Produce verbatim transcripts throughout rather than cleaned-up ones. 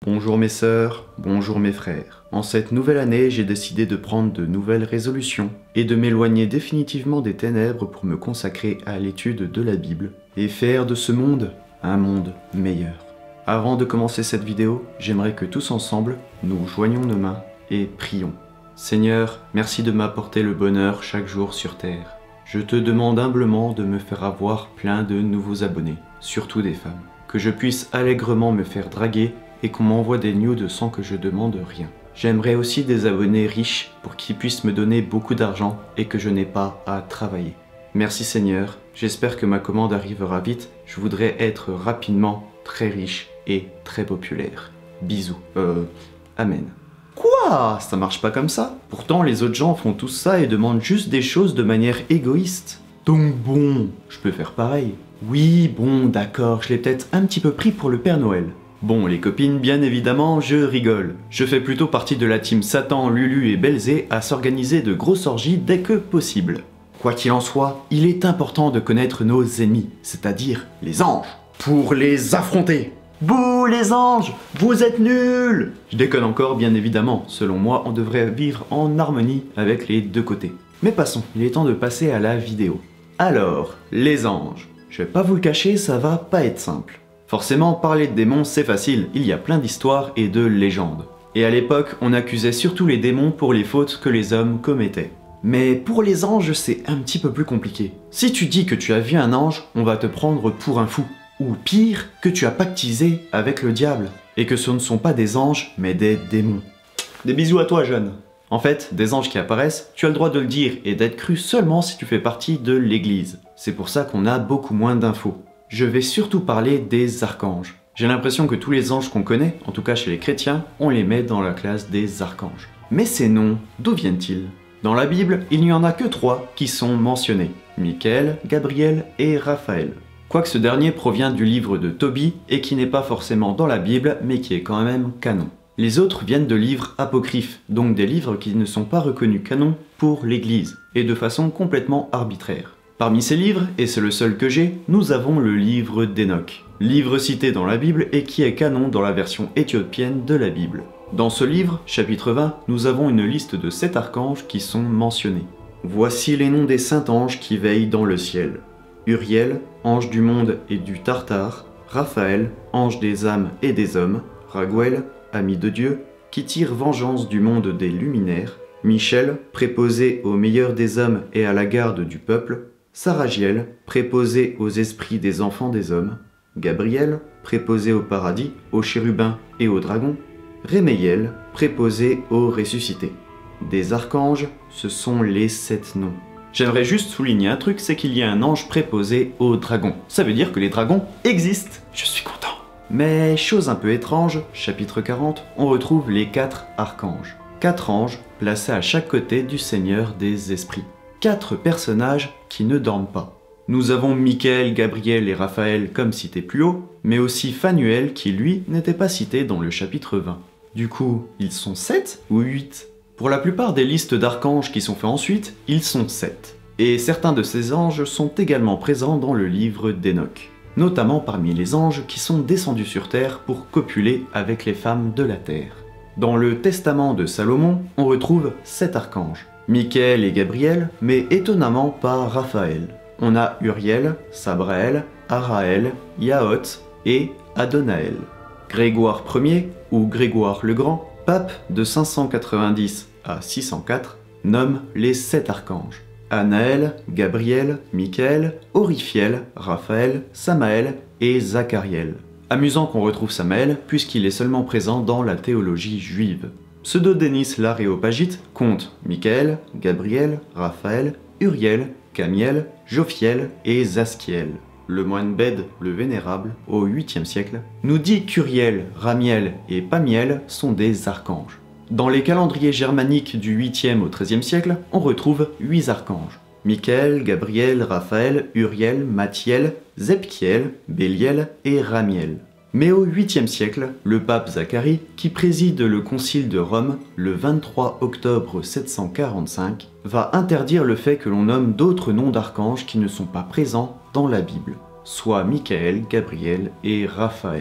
Bonjour mes sœurs, bonjour mes frères. En cette nouvelle année, j'ai décidé de prendre de nouvelles résolutions et de m'éloigner définitivement des ténèbres pour me consacrer à l'étude de la Bible et faire de ce monde un monde meilleur. Avant de commencer cette vidéo, j'aimerais que tous ensemble, nous joignions nos mains et prions. Seigneur, merci de m'apporter le bonheur chaque jour sur terre. Je te demande humblement de me faire avoir plein de nouveaux abonnés, surtout des femmes. Que je puisse allègrement me faire draguer et qu'on m'envoie des nudes sans que je demande rien. J'aimerais aussi des abonnés riches pour qu'ils puissent me donner beaucoup d'argent et que je n'ai pas à travailler. Merci Seigneur, j'espère que ma commande arrivera vite. Je voudrais être rapidement très riche et très populaire. Bisous. Euh... Amen. Quoi? Ça marche pas comme ça? Pourtant les autres gens font tout ça et demandent juste des choses de manière égoïste. Donc bon, je peux faire pareil. Oui, bon, d'accord, je l'ai peut-être un petit peu pris pour le Père Noël. Bon, les copines, bien évidemment, je rigole. Je fais plutôt partie de la team Satan, Lulu et Belzé à s'organiser de grosses orgies dès que possible. Quoi qu'il en soit, il est important de connaître nos ennemis, c'est-à-dire les anges, pour les affronter. Bouh les anges, vous êtes nuls! Je déconne encore, bien évidemment. Selon moi, on devrait vivre en harmonie avec les deux côtés. Mais passons, il est temps de passer à la vidéo. Alors, les anges. Je vais pas vous le cacher, ça va pas être simple. Forcément, parler de démons, c'est facile, il y a plein d'histoires et de légendes. Et à l'époque, on accusait surtout les démons pour les fautes que les hommes commettaient. Mais pour les anges, c'est un petit peu plus compliqué. Si tu dis que tu as vu un ange, on va te prendre pour un fou. Ou pire, que tu as pactisé avec le diable. Et que ce ne sont pas des anges, mais des démons. Des bisous à toi, jeune. En fait, des anges qui apparaissent, tu as le droit de le dire et d'être cru seulement si tu fais partie de l'église. C'est pour ça qu'on a beaucoup moins d'infos. Je vais surtout parler des archanges. J'ai l'impression que tous les anges qu'on connaît, en tout cas chez les chrétiens, on les met dans la classe des archanges. Mais ces noms, d'où viennent-ils? Dans la Bible, il n'y en a que trois qui sont mentionnés. Michael, Gabriel et Raphaël. Quoique ce dernier provient du livre de Tobie et qui n'est pas forcément dans la Bible, mais qui est quand même canon. Les autres viennent de livres apocryphes, donc des livres qui ne sont pas reconnus canon pour l'Église, et de façon complètement arbitraire. Parmi ces livres, et c'est le seul que j'ai, nous avons le livre d'Enoch, livre cité dans la Bible et qui est canon dans la version éthiopienne de la Bible. Dans ce livre, chapitre vingt, nous avons une liste de sept archanges qui sont mentionnés. Voici les noms des saints anges qui veillent dans le ciel. Uriel, ange du monde et du Tartare, Raphaël, ange des âmes et des hommes, Raguel, ami de Dieu, qui tire vengeance du monde des luminaires, Michel, préposé au meilleur des hommes et à la garde du peuple, Saragiel, préposé aux esprits des enfants des hommes, Gabriel, préposé au paradis, aux chérubins et aux dragons, Réméiel, préposé aux ressuscités. Des archanges, ce sont les sept noms. J'aimerais juste souligner un truc, c'est qu'il y a un ange préposé aux dragons. Ça veut dire que les dragons existent. Je suis content. Mais chose un peu étrange, chapitre quarante, on retrouve les quatre archanges. Quatre anges placés à chaque côté du Seigneur des esprits. Quatre personnages qui ne dorment pas. Nous avons Michael, Gabriel et Raphaël comme cités plus haut, mais aussi Phanuel qui lui n'était pas cité dans le chapitre vingt. Du coup, ils sont sept ou huit? Pour la plupart des listes d'archanges qui sont faits ensuite, ils sont sept. Et certains de ces anges sont également présents dans le livre d'Enoch. Notamment parmi les anges qui sont descendus sur terre pour copuler avec les femmes de la terre. Dans le testament de Salomon, on retrouve sept archanges. Michael et Gabriel, mais étonnamment pas Raphaël. On a Uriel, Sabraël, Araël, Yaoth et Adonaël. Grégoire Ier, ou Grégoire le Grand, pape de cinq cent quatre-vingt-dix à six cent quatre, nomme les sept archanges. Anaël, Gabriel, Michael, Orifiel, Raphaël, Samaël et Zachariel. Amusant qu'on retrouve Samaël puisqu'il est seulement présent dans la théologie juive. Pseudo-Denis l'Aréopagite compte Michael, Gabriel, Raphaël, Uriel, Camiel, Jophiel et Zaskiel. Le moine Bède le Vénérable, au huitième siècle, nous dit qu'Uriel, Ramiel et Pamiel sont des archanges. Dans les calendriers germaniques du huitième au treizième siècle, on retrouve huit archanges. Michael, Gabriel, Raphaël, Uriel, Mathiel, Zepkiel, Béliel et Ramiel. Mais au huitième siècle, le pape Zacharie, qui préside le concile de Rome le vingt-trois octobre sept cent quarante-cinq, va interdire le fait que l'on nomme d'autres noms d'archanges qui ne sont pas présents dans la Bible, soit Michael, Gabriel et Raphaël.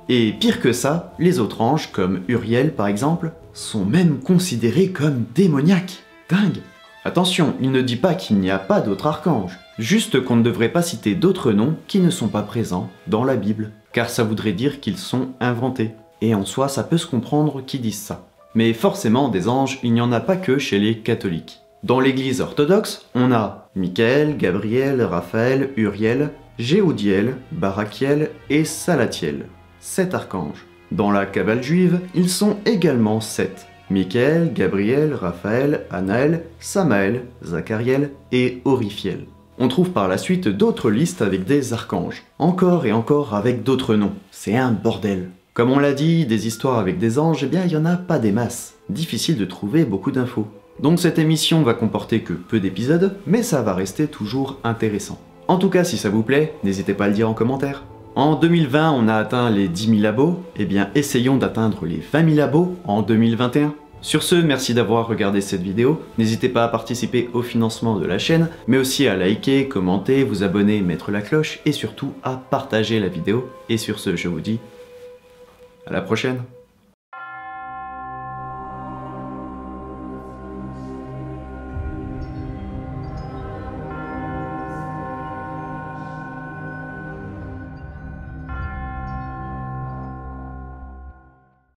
Et pire que ça, les autres anges, comme Uriel par exemple, sont même considérés comme démoniaques. Dingue! Attention, il ne dit pas qu'il n'y a pas d'autres archanges, juste qu'on ne devrait pas citer d'autres noms qui ne sont pas présents dans la Bible, car ça voudrait dire qu'ils sont inventés. Et en soi, ça peut se comprendre qu'ils disent ça. Mais forcément, des anges, il n'y en a pas que chez les catholiques. Dans l'église orthodoxe, on a Michael, Gabriel, Raphaël, Uriel, Jéhoudiel, Barachiel et Salatiel. Sept archanges. Dans la Kabbale juive, ils sont également sept. Michael, Gabriel, Raphaël, Anaël, Samaël, Zachariel et Orifiel. On trouve par la suite d'autres listes avec des archanges, encore et encore avec d'autres noms. C'est un bordel. Comme on l'a dit, des histoires avec des anges, eh bien il n'y en a pas des masses. Difficile de trouver beaucoup d'infos. Donc cette émission va comporter que peu d'épisodes, mais ça va rester toujours intéressant. En tout cas, si ça vous plaît, n'hésitez pas à le dire en commentaire. En deux mille vingt, on a atteint les dix mille abos, eh bien essayons d'atteindre les vingt mille abos en deux mille vingt et un. Sur ce, merci d'avoir regardé cette vidéo, n'hésitez pas à participer au financement de la chaîne, mais aussi à liker, commenter, vous abonner, mettre la cloche, et surtout à partager la vidéo. Et sur ce, je vous dis à la prochaine.